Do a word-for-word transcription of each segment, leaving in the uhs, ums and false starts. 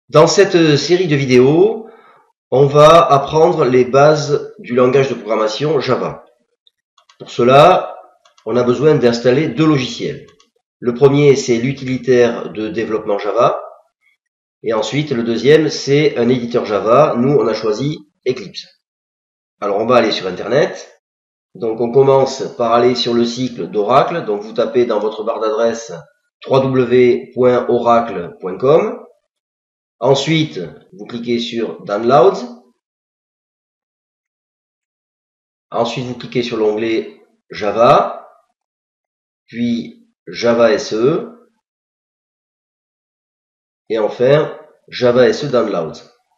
Dans cette série de vidéos, on va apprendre les bases du langage de programmation Java. Pour cela, on a besoin d'installer deux logiciels. Le premier, c'est l'utilitaire de développement Java. Et ensuite, le deuxième, c'est un éditeur Java. Nous, on a choisi Eclipse. Alors, on va aller sur Internet. Donc, on commence par aller sur le site d'Oracle. Donc, vous tapez dans votre barre d'adresse w w w point oracle point com. Ensuite, vous cliquez sur Download. Ensuite, vous cliquez sur l'onglet Java, puis Java S E, et enfin Java S E Download.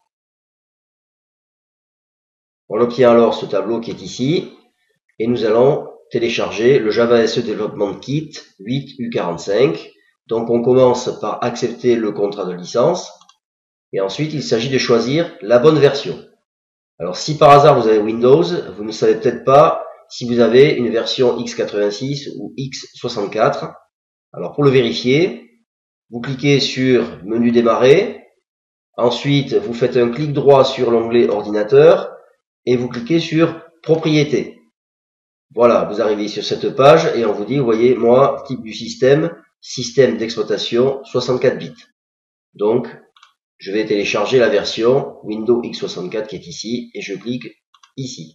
On obtient alors ce tableau qui est ici, et nous allons télécharger le Java S E Development Kit huit U quarante-cinq. Donc on commence par accepter le contrat de licence, et ensuite il s'agit de choisir la bonne version. Alors si par hasard vous avez Windows, vous ne savez peut-être pas si vous avez une version x quatre-vingt-six ou x soixante-quatre. Alors pour le vérifier, vous cliquez sur menu démarrer, ensuite vous faites un clic droit sur l'onglet ordinateur et vous cliquez sur propriétés. Voilà, vous arrivez sur cette page et on vous dit, vous voyez, moi, type du système, système d'exploitation soixante-quatre bits. Donc, je vais télécharger la version Windows x soixante-quatre qui est ici et je clique ici.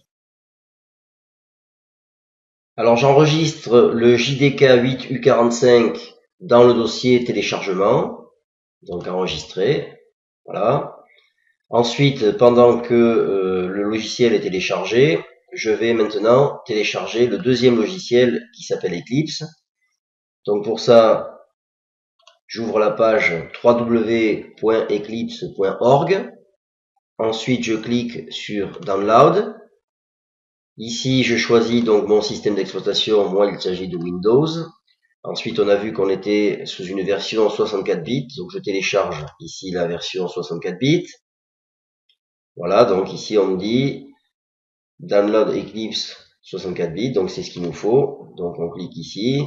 Alors j'enregistre le J D K huit U quarante-cinq dans le dossier téléchargement, donc enregistré, voilà. Ensuite, pendant que euh, le logiciel est téléchargé, je vais maintenant télécharger le deuxième logiciel qui s'appelle Eclipse. Donc pour ça, j'ouvre la page w w w point eclipse point org. Ensuite, je clique sur Download. Ici, je choisis donc mon système d'exploitation. Moi, il s'agit de Windows. Ensuite, on a vu qu'on était sous une version soixante-quatre bits. Donc, je télécharge ici la version soixante-quatre bits. Voilà, donc ici, on nous dit Download Eclipse soixante-quatre bits. Donc, c'est ce qu'il nous faut. Donc, on clique ici.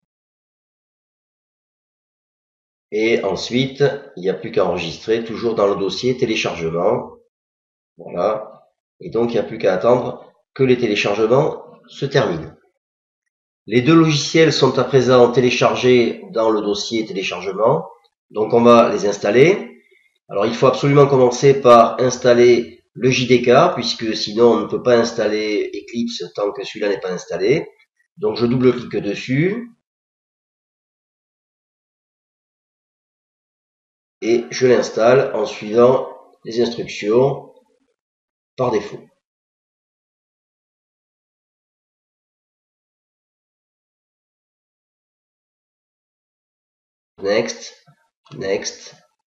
Et ensuite, il n'y a plus qu'à enregistrer, toujours dans le dossier téléchargement. Voilà. Et donc, il n'y a plus qu'à attendre que les téléchargements se terminent. Les deux logiciels sont à présent téléchargés dans le dossier téléchargement. Donc, on va les installer. Alors, il faut absolument commencer par installer le J D K, puisque sinon, on ne peut pas installer Eclipse tant que celui-là n'est pas installé. Donc, je double-clique dessus. Et je l'installe en suivant les instructions par défaut. Next, next.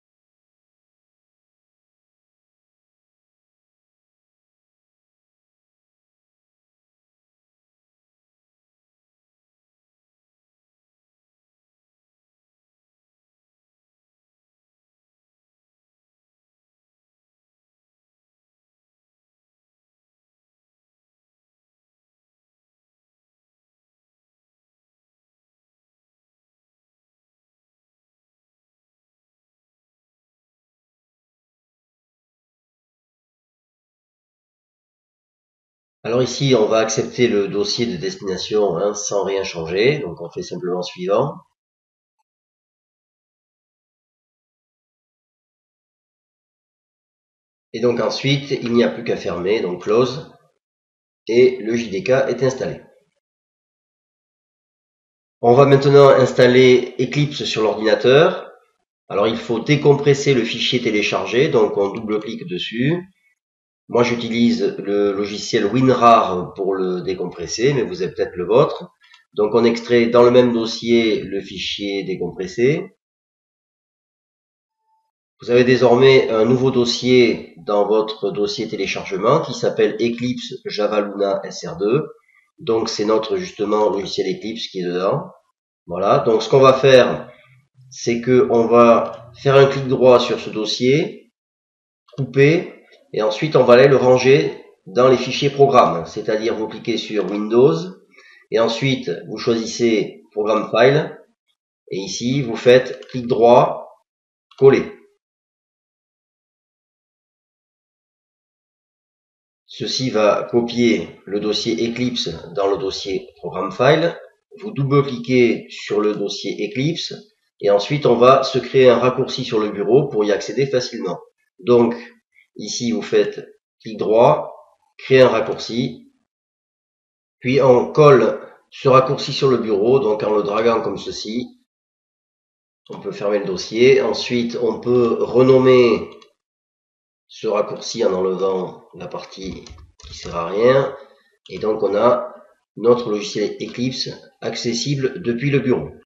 Alors ici, on va accepter le dossier de destination hein, sans rien changer. Donc on fait simplement suivant. Et donc ensuite, il n'y a plus qu'à fermer, donc close. Et le J D K est installé. On va maintenant installer Eclipse sur l'ordinateur. Alors il faut décompresser le fichier téléchargé, donc on double-clique dessus. Moi j'utilise le logiciel WinRAR pour le décompresser, mais vous avez peut-être le vôtre. Donc on extrait dans le même dossier le fichier décompressé. Vous avez désormais un nouveau dossier dans votre dossier téléchargement qui s'appelle Eclipse Java Luna S R deux. Donc c'est notre justement logiciel Eclipse qui est dedans. Voilà, donc ce qu'on va faire, c'est que on va faire un clic droit sur ce dossier, couper, et ensuite on va aller le ranger dans les fichiers programmes. C'est-à-dire vous cliquez sur Windows, et ensuite vous choisissez Programme File, et ici vous faites clic droit, coller. Ceci va copier le dossier Eclipse dans le dossier Programme File. Vous double-cliquez sur le dossier Eclipse et ensuite on va se créer un raccourci sur le bureau pour y accéder facilement. Donc ici vous faites clic droit, créer un raccourci, puis on colle ce raccourci sur le bureau, donc en le draguant comme ceci. On peut fermer le dossier. Ensuite on peut renommer ce raccourci en enlevant la partie qui sert à rien, et donc on a notre logiciel Eclipse accessible depuis le bureau.